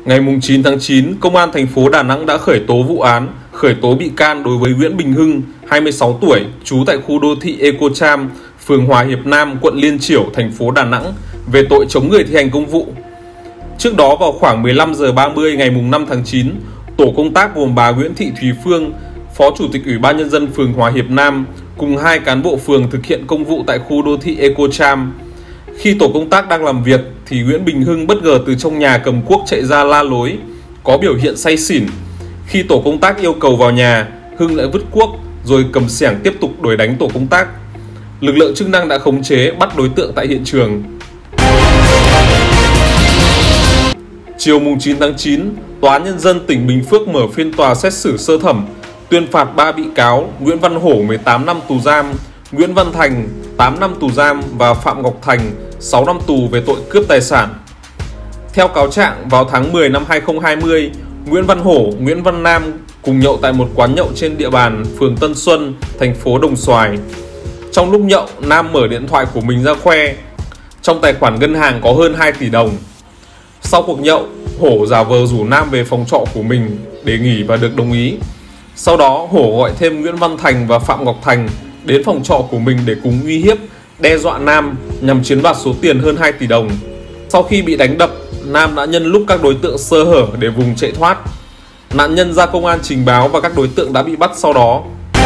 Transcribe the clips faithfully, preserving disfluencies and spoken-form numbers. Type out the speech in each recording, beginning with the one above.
Ngày chín tháng chín, Công an thành phố Đà Nẵng đã khởi tố vụ án, khởi tố bị can đối với Nguyễn Bình Hưng, hai mươi sáu tuổi, trú tại khu đô thị Ecocham, phường Hòa Hiệp Nam, quận Liên Chiểu, thành phố Đà Nẵng về tội chống người thi hành công vụ. Trước đó vào khoảng mười lăm giờ ba mươi ngày năm tháng chín, tổ công tác gồm bà Nguyễn Thị Thúy Phương, Phó Chủ tịch Ủy ban Nhân dân phường Hòa Hiệp Nam cùng hai cán bộ phường thực hiện công vụ tại khu đô thị Ecocham. Khi tổ công tác đang làm việc thì Nguyễn Bình Hưng bất ngờ từ trong nhà cầm cuốc chạy ra la lối, có biểu hiện say xỉn. Khi tổ công tác yêu cầu vào nhà, Hưng lại vứt cuốc rồi cầm xẻng tiếp tục đuổi đánh tổ công tác. Lực lượng chức năng đã khống chế bắt đối tượng tại hiện trường. Chiều chín tháng chín, Tòa án Nhân dân tỉnh Bình Phước mở phiên tòa xét xử sơ thẩm, tuyên phạt ba bị cáo Nguyễn Văn Hổ mười tám năm tù giam, Nguyễn Văn Thành tám năm tù giam và Phạm Ngọc Thành sáu năm tù về tội cướp tài sản. Theo cáo trạng, vào tháng mười năm hai nghìn không trăm hai mươi, Nguyễn Văn Hổ, Nguyễn Văn Nam cùng nhậu tại một quán nhậu trên địa bàn phường Tân Xuân, thành phố Đồng Xoài. Trong lúc nhậu, Nam mở điện thoại của mình ra khoe trong tài khoản ngân hàng có hơn hai tỷ đồng. Sau cuộc nhậu, Hổ giả vờ rủ Nam về phòng trọ của mình để nghỉ và được đồng ý. Sau đó, Hổ gọi thêm Nguyễn Văn Thành và Phạm Ngọc Thành đến phòng trọ của mình để cùng uy hiếp, đe dọa Nam nhằm chiếm đoạt số tiền hơn hai tỷ đồng. Sau khi bị đánh đập, Nam đã nhân lúc các đối tượng sơ hở để vùng chạy thoát. Nạn nhân ra công an trình báo và các đối tượng đã bị bắt sau đó.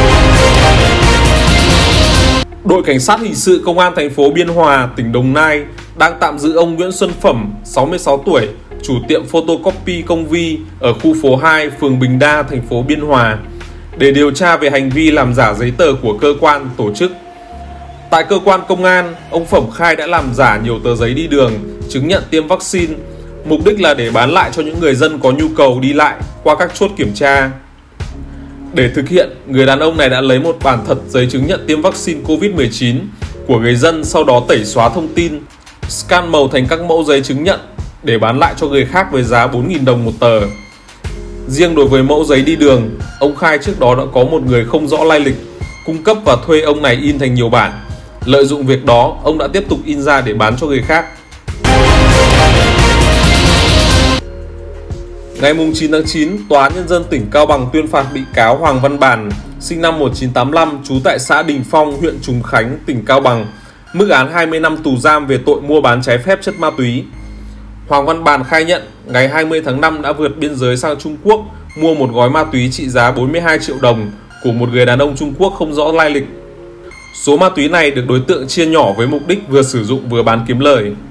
Đội Cảnh sát Hình sự Công an thành phố Biên Hòa, tỉnh Đồng Nai đang tạm giữ ông Nguyễn Xuân Phẩm, sáu mươi sáu tuổi, chủ tiệm photocopy Công Vi ở khu phố hai, phường Bình Đa, thành phố Biên Hòa, để điều tra về hành vi làm giả giấy tờ của cơ quan, tổ chức. Tại cơ quan công an, ông Phẩm khai đã làm giả nhiều tờ giấy đi đường, chứng nhận tiêm vaccine, mục đích là để bán lại cho những người dân có nhu cầu đi lại qua các chốt kiểm tra. Để thực hiện, người đàn ông này đã lấy một bản thật giấy chứng nhận tiêm vaccine Covid mười chín của người dân, sau đó tẩy xóa thông tin, scan màu thành các mẫu giấy chứng nhận để bán lại cho người khác với giá bốn nghìn đồng một tờ. Riêng đối với mẫu giấy đi đường, ông khai trước đó đã có một người không rõ lai lịch cung cấp và thuê ông này in thành nhiều bản. Lợi dụng việc đó, ông đã tiếp tục in ra để bán cho người khác. Ngày chín tháng chín, Tòa án Nhân dân tỉnh Cao Bằng tuyên phạt bị cáo Hoàng Văn Bàn, sinh năm một nghìn chín trăm tám mươi lăm, trú tại xã Đình Phong, huyện Trùng Khánh, tỉnh Cao Bằng, mức án hai mươi năm tù giam về tội mua bán trái phép chất ma túy. Hoàng Văn Bàn khai nhận ngày hai mươi tháng năm đã vượt biên giới sang Trung Quốc mua một gói ma túy trị giá bốn mươi hai triệu đồng của một người đàn ông Trung Quốc không rõ lai lịch. Số ma túy này được đối tượng chia nhỏ với mục đích vừa sử dụng vừa bán kiếm lời.